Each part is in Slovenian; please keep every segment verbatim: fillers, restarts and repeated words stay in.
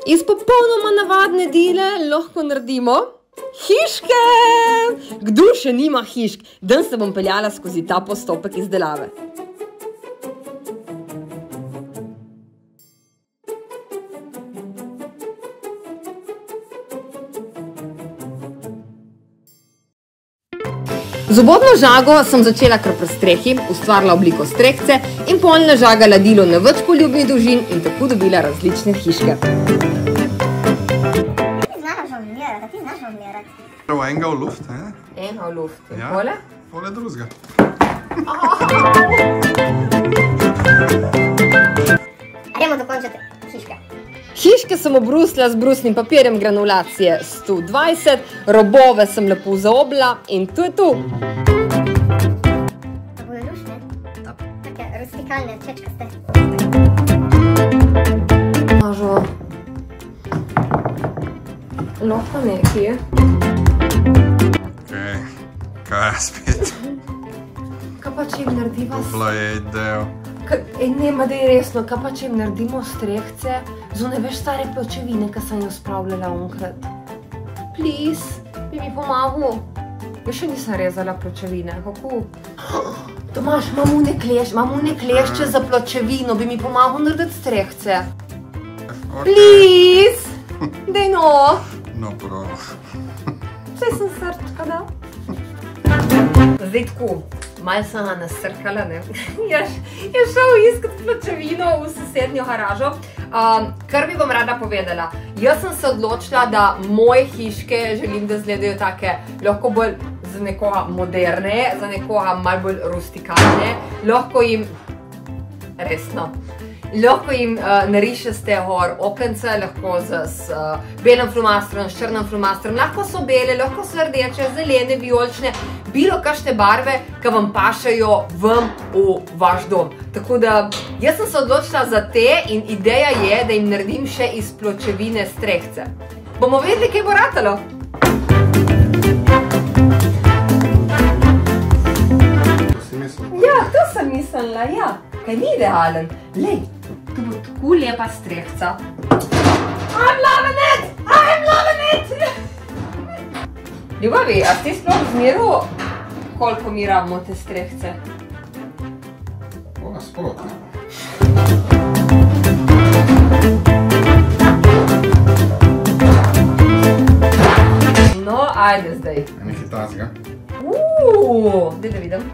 Iz popolnoma navadne dele lahko naredimo hiške! Kdo še nima hišk? Danes se bom peljala skozi ta postopek izdelave. Z obodno žago sem začela kar pri strehi, ustvarila obliko strehce in pol nažagala dilo na več poljubnih dolžin in tako dobila različne hiške. Ti znaš žonglirati, ti znaš žonglirati. Enega v luft, ne? Enega v luft. In Ja, pole? pole drugega. Gremo dokončati hiške. Hiške sem obrusila z brusnim papirjem granulacije sto dvajset, robove sem lepo zaobla in to je to. Pa bojo lušne? Take rustikalne, čečkaste. Mažo. Lahko nekaj. Okej, kaj je spet? Kaj pa če jim narediva... Bila je idejo. Ej, nema, da je resno, kaj pa če jim naredimo strehce, zune veš stare pločevine, ki sem jo spravljala onkrat. Please, bi mi pomagal. Jaz še nisem rezala pločevine, kako? Tomaž, imam une klešče, imam une klešče za pločevino, bi mi pomagal narediti strehce. Please, daj no. No, prav. Saj sem srčka, da? Zdaj tako, malo sem ga nasrkala, ne? Je šel iskat pločevino v sosednjo garažo. Kar bi vam rada povedala, jaz sem se odločila, da moje hiške želim, da izgledajo take lahko bolj za nekoga moderne, za nekoga malo bolj rustikalne. Lahko jim, resno, lahko jim narišeste gor okence, lahko z belem flomastrom, s črnim flomastrom, lahko so bele, lahko so rdeče, zelene, vijolične, bilo kakšne barve, ki vam pašajo vam v vaš dom. Tako da, jaz sem se odločila za te in ideja je, da jim naredim še iz pločevine strehce. Bomo vedeli, kaj bo ratalo? To si mislila? Ja, to sem mislila, ja. Kaj ni idealen. Lej, to bo tako lepa strehca. I'm loving it! I'm loving it! Ljubavi, a ti sploh zmeru, koliko mi rabimo te strehce? O, spod. No, ajde zdaj. Nekaj tazga. Uuu, daj da vidim.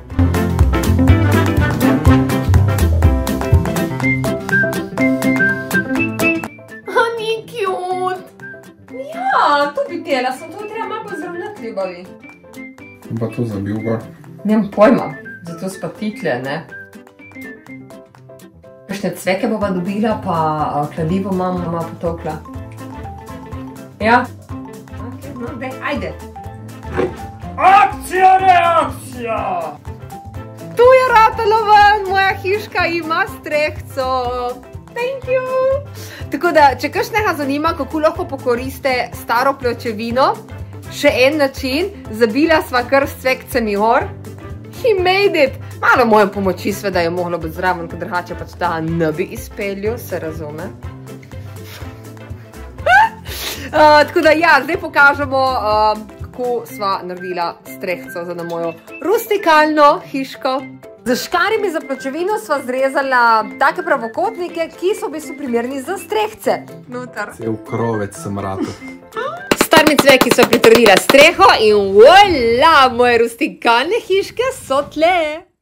A, ni cute. Ja, to bi tela, sem to treba malo pozravnati, ljubavi. Pa to zabil gor. Nemam pojma, zato spa tikle, ne? Kakšne cveke bova dobila, pa kladivo mama potokla. Ja? Ok, no, daj, ajde. Akcija, reakcija! Tu je ratalo ven, moja hiška ima strehco. Thank you! Tako da, če kakšnega zanima, kako lahko pokoriste staro pločevino, še en način, zabila sva kar s cvekcemi gor. He made it! Malo moje pomoči sveda je moglo biti zraven, ker drugače pač ta ne bi izpeljal, se razume. Tako da ja, zdaj pokažemo, kako sva naredila strehco za na mojo rustikalno hiško. Z škarimi za pločevino sva zrezala take pravokotnike, ki so v bistvu primerni za strehce. Notar. Cel krovec sem ratal. Starmi cveki so pritrdila streho in voila, moje rustikalne hiške so tle.